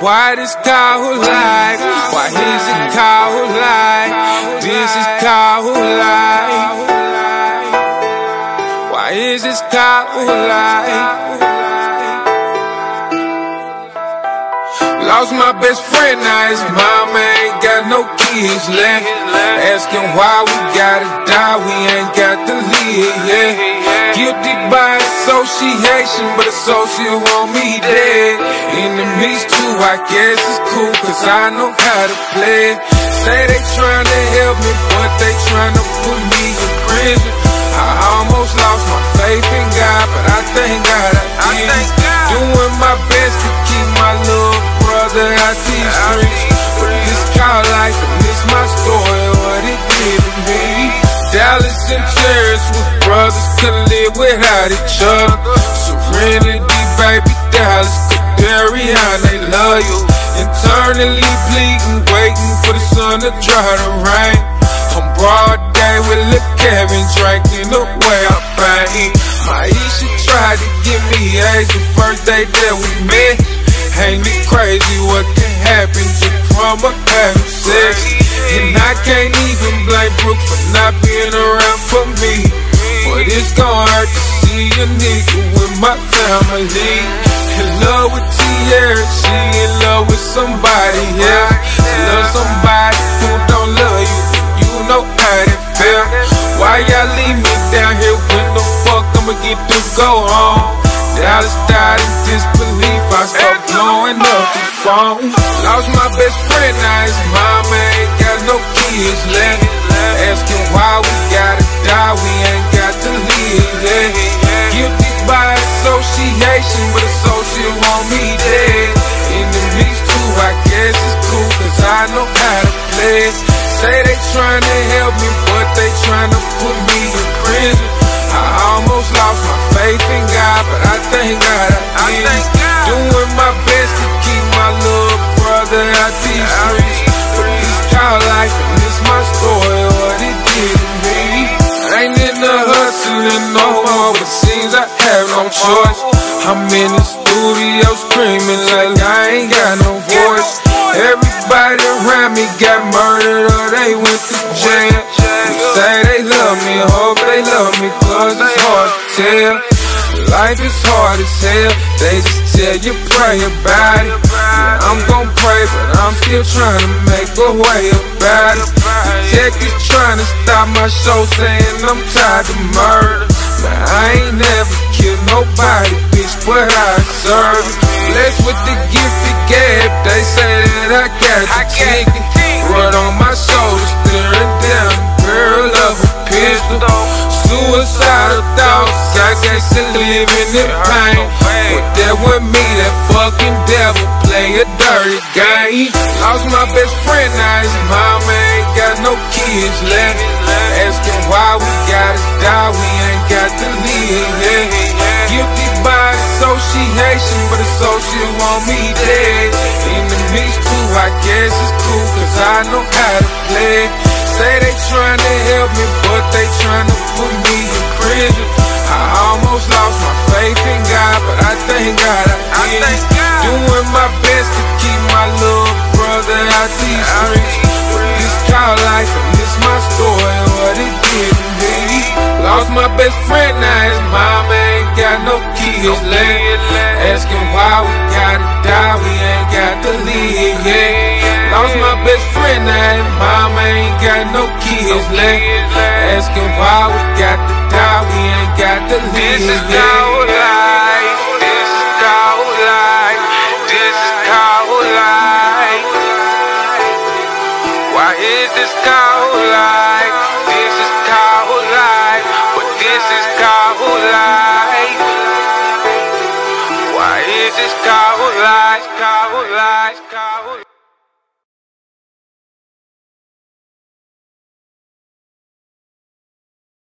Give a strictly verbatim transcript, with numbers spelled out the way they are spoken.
Why this coward life? Why is it coward life? This is coward life. Why is this coward life? Lost my best friend, now his mama ain't got no kids left. Asking why we gotta die, we ain't got to live, yeah. Guilty by association, but associate want me dead. Enemies too, I guess it's cool, cause I know how to play. Say they tryna help me, but they tryna put me in prison. I almost lost my faith in God, but I thank God I did. Doing my best to keep my little brother out these streets. But this call life and this my story, what it did to me. Dallas and Terrace with brothers couldn't live without each other. Serenity, baby, Dallas, Cadarian, they love you. Internally bleeding, waiting for the sun to dry the rain. On broad day with Lil' Kevin drinking the way I bang. Maisha tried to give me AIDS the first day that we met. Ain't it crazy what can happen just from a having sex? And I can't even blame Brooke for not being around for me. But it's gon' hurt to see a nigga with my family. In love with Tierra, she in love with somebody else. She love somebody who don't love you, you know how that feel. Why y'all leave me down here when the fuck I'ma get to go home? Dallas died in disbelief, I stopped blowing up the phone. Lost my best friend, now his mama ain't got no kids left. Asking why we gotta die, we ain't got to live, yeah. Guilty by association, but associate want me dead. Enemies too, I guess it's cool, cause I know how to play. Say they tryna help me, but they tryna put me in prison. I almost lost my faith in God, but I thank God I did. Doing my best to keep my little brother out these streets. But this call life and this my story, what it did to me. I ain't in the hustling no more, but seems I have no choice. I'm in the studio screaming like I ain't got no voice. Everybody around me got murdered or they went to jail. They say they love me, hope they love me, cause it's hard to tell. Life is hard as hell, they just tell you pray about it. Yeah, I'm gon' pray, but I'm still trying to make a way about it. Detectives trying to stop my show, saying I'm tired of murder. But I ain't never killed nobody, bitch, but I serve it. Blessed with the gift of gab, they say that I got the ticket. Run on my shoulder, staring down the barrel of a pistol. Suicidal thoughts, I guess I'm living in pain. But that was me, that fucking devil play a dirty game. Lost my best friend, now his mama ain't got no kids left. Asking why we gotta die, we ain't got to live, yeah. Guilty by association, but associate want me dead. Enemies too, I guess it's cool, cause I know how to play. Say they tryna help me, but they tryna put me in prison. I almost lost my faith in God, but I thank God I did. Doing my best to keep my little brother out these streets. But this call life and this my story, what it did to me. Lost my best friend, now his mama ain't got no kids left. Asking why we gotta die, we ain't got to live, yeah. Lost my best friend, now his mama ain't got no kids left. Asking why we got to die, we ain't got to live, yeah. This is coward life, this is coward life, this is coward life. Why is this coward life? This is coward life, but this is coward life. Why is this coward life, coward life, coward life?